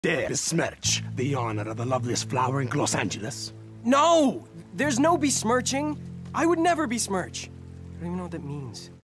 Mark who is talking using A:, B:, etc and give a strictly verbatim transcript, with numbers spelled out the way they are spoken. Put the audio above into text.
A: dare besmirch the honor of the loveliest flower in Los Angeles?
B: No! There's no besmirching. I would never besmirch. I don't even know what that means.